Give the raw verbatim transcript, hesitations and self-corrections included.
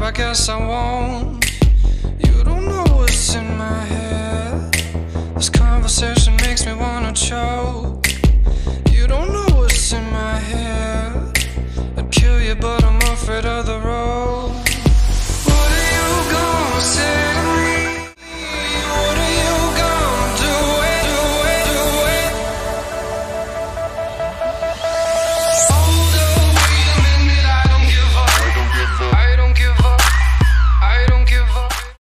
I guess I won't. You don't know what's in my head. This conversation makes me wanna choke.